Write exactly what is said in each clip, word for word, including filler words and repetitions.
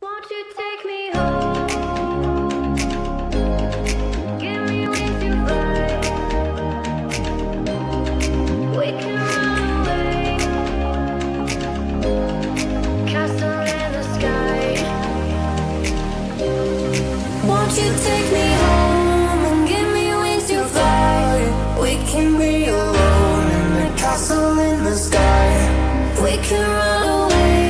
Won't you take me home? Give me wings to fly. We can run away. Castle in the sky. Won't you take me home and give me wings to fly? We can be alone in the castle in the sky. We can run away.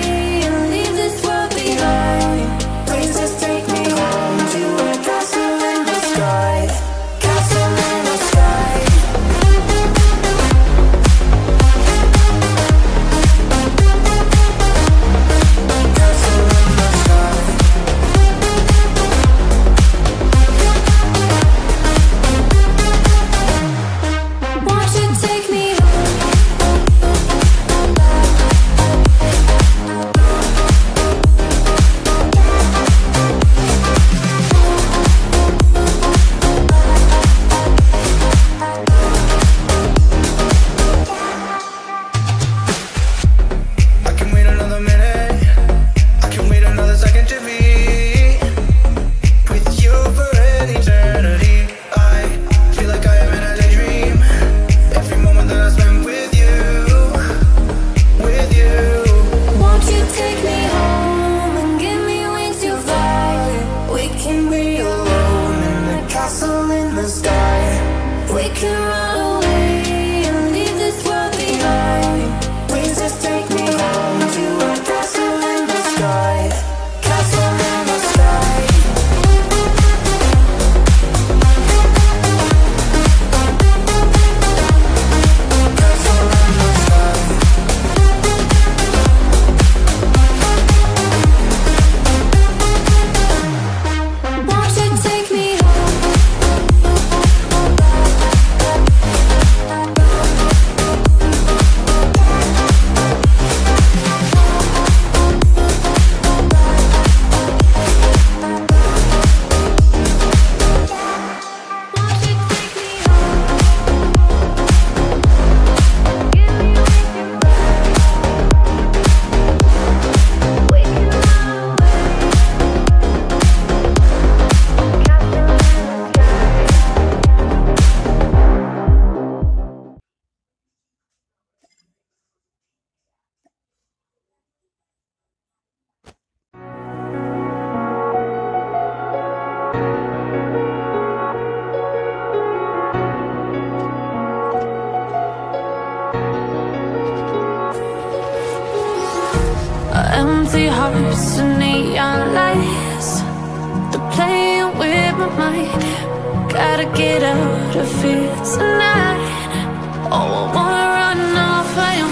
Empty hearts and neon lights, they're playing with my mind. Gotta get out of here tonight. Oh, I wanna run off and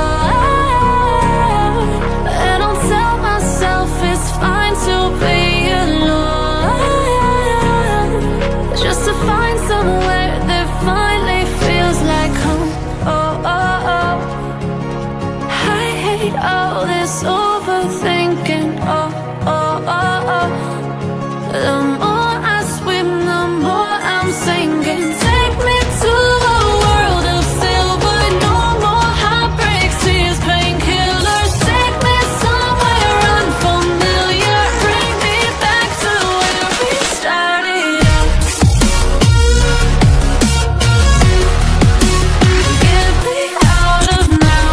fly, and I'll tell myself it's fine to be alone, just to find somewhere that finally feels like home. Oh, oh, oh, I hate all this overthinking. Oh, oh, oh, oh. The more I swim, the more I'm sinking. Take me to a world of silver. No more heartbreaks, tears, painkillers. Take me somewhere unfamiliar. Bring me back to where we started out. Get me out of now.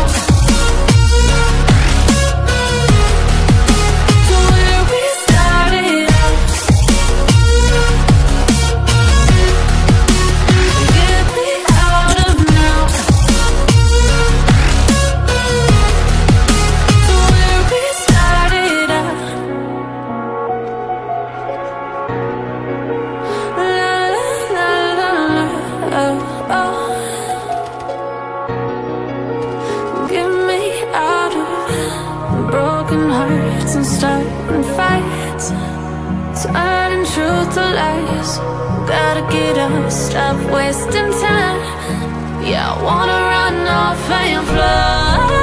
And starting fights, turning truth to lies. Gotta get up, stop wasting time. Yeah, I wanna run off and fly.